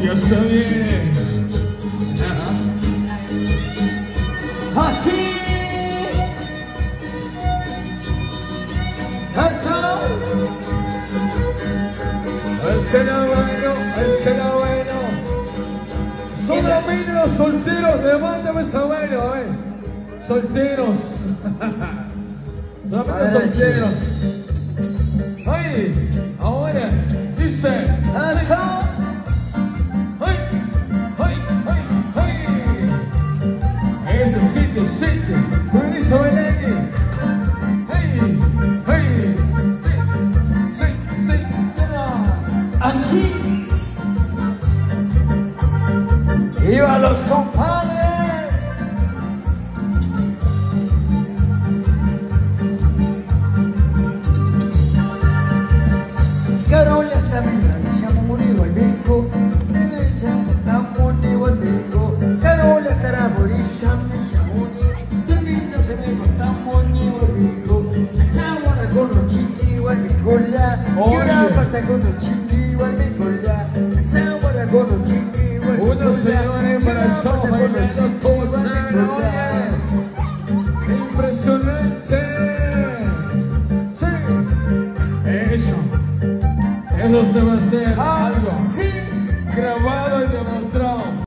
Ya se viene. Así. Eso. Alcena bueno, alcena bueno. Solamente los solteros, levántame esa mano, solteros. Solamente solteros. Ay, ahora dice. Eso. Ay, ay, ay, ay. Ese sitio. Con eso bailando. Ay, ay. Sí. Así. ¡Viva los compadres! Carola también llamo murió el viejo, me llamo tan murió el viejo. Carola caraboriza me llamo termina se me tan murió el viejo. Esa guarda con los chiquillos mi cola, llora pata con los chiquillos mi cola. Esa guarda con los chiquillos. Unos señores para show bailando todo chévere. Impresionante. Sí. Eso se va a hacer.